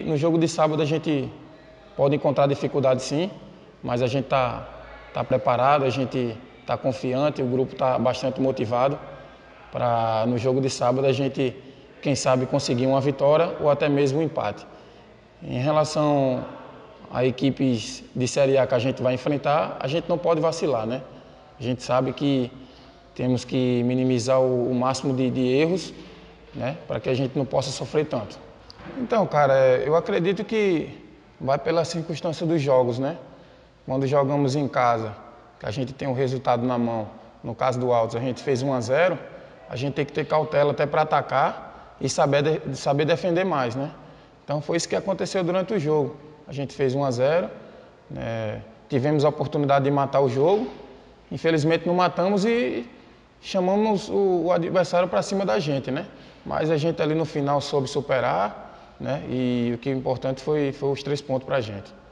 no jogo de sábado a gente pode encontrar dificuldade sim, mas a gente tá preparado, a gente está confiante, o grupo está bastante motivado para no jogo de sábado a gente, quem sabe, conseguir uma vitória ou até mesmo um empate. Em relação a equipes de Série A que a gente vai enfrentar, a gente não pode vacilar, né? A gente sabe que temos que minimizar o máximo de erros, né? Para que a gente não possa sofrer tanto. Então, cara, eu acredito que vai pela circunstância dos jogos, né? Quando jogamos em casa, que a gente tem o resultado na mão, no caso do Altos, a gente fez 1-0, a gente tem que ter cautela até para atacar e saber defender mais, né? Então foi isso que aconteceu durante o jogo. A gente fez 1-0, tivemos a oportunidade de matar o jogo, infelizmente não matamos e chamamos o adversário para cima da gente, né? Mas a gente ali no final soube superar, né? E o que é importante foi os 3 pontos para a gente.